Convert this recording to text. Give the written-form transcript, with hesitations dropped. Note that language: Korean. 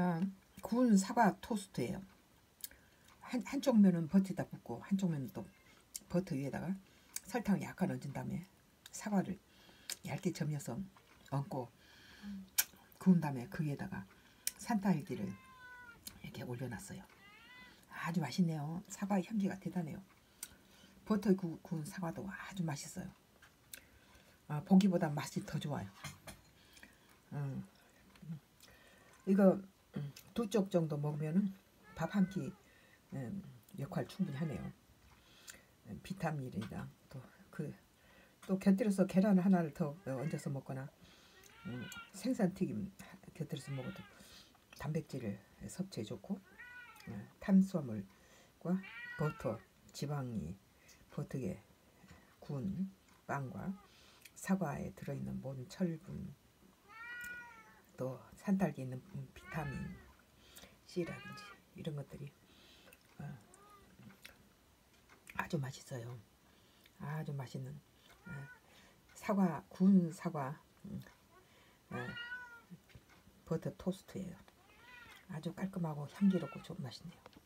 구운 사과 토스트예요. 한쪽 면은 버터에다 붓고 한쪽 면은 또 버터 위에다가 설탕을 약간 얹은 다음에 사과를 얇게 점여서 얹고 구운 다음에 그 위에다가 산딸기를 이렇게 올려놨어요. 아주 맛있네요. 사과 향기가 대단해요. 버터 구운 사과도 아주 맛있어요. 보기보다 맛이 더 좋아요. 이거 2쪽 정도 먹으면은 밥 한 끼 역할 충분히 하네요. 비타민이랑 또 곁들여서 계란 하나를 더 얹어서 먹거나 생선튀김 곁들여서 먹어도 단백질을 섭취해 좋고 탄수화물과 버터, 지방이 버터에 구운 빵과 사과에 들어있는 모든 철분, 또 산딸기에 있는 비타민 C라든지 이런 것들이 아주 맛있어요. 아주 맛있는 사과, 구운 사과 버터 토스트예요. 아주 깔끔하고 향기롭고 좋은 맛이네요.